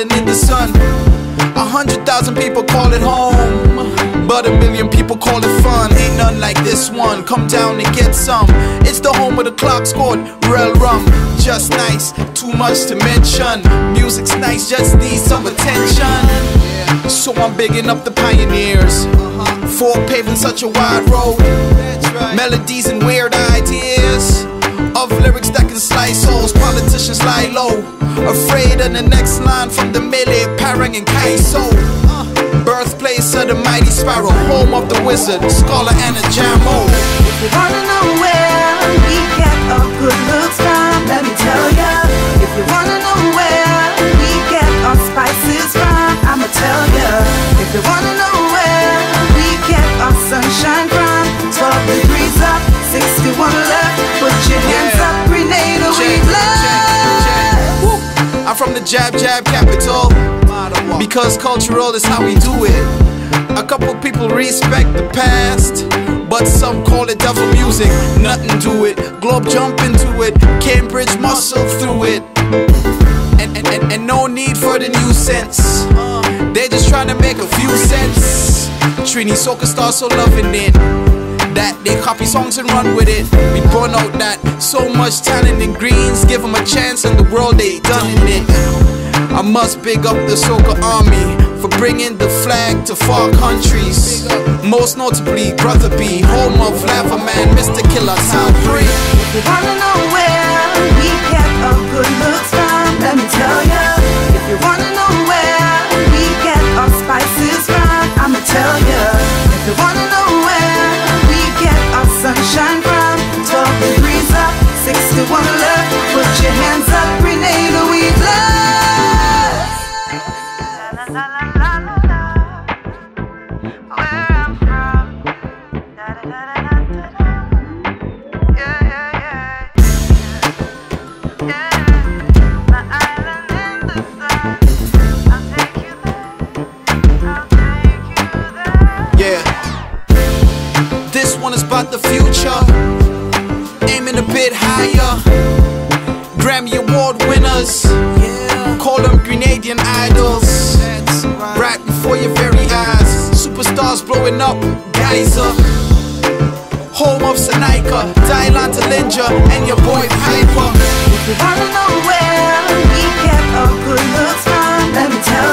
island in the sun. 100,000 people call it home, but 1 million people call it fun. Ain't none like this one, come down and get some. It's the home of the clock scored, real rum. Just nice, too much to mention. Music's nice, just needs some attention. So I'm bigging up the pioneers for paving such a wide road. Melodies and weird ideas of lyrics that can slice souls. Politicians lie low, afraid of the next line from the melee, Parang and Kaiso. Birthplace of the mighty sparrow, home of the wizard, scholar and a jammo. If you wanna know where we get our good looks from, let me tell ya. If you wanna know where we get our spices from, I'ma tell ya. If you wanna know where we get our sunshine from, 12 degrees up, 61 left. Put your hands up, Grenada, we love. I'm from the jab capital, because cultural is how we do it. A couple people respect the past, but some call it devil music. Nothing to it, globe jump into it, Cambridge muscle through it. And no need for the new sense, they're just trying to make a few cents. Trini soca stars so loving it that they copy songs and run with it. We burn out that so much talent in greens, give them a chance in the world, they done in it. I must big up the soca army for bringing the flag to far countries. Most notably Brother B, home of Lava Man, Mr. Killer, Sound Free. If you wanna know where we get our good looks from, let me tell ya. If you wanna know where we get our spices from, I'ma tell ya. If you wanna know where we get our sunshine from, 12 degrees up, 61 left. Put your hands up, Grenada, we love. Where I'm from, my island in the sun. I'll take you there, I'll take you there. Yeah, this one is about the future, aiming a bit higher. Grammy Award winners, call them Grenadian idols. Right before your very eyes, superstars blowing up, geyser. Home of Sanaika, Dylan to Linja, and your boy Piper. If you wanna know where we get our good looks from, let me tell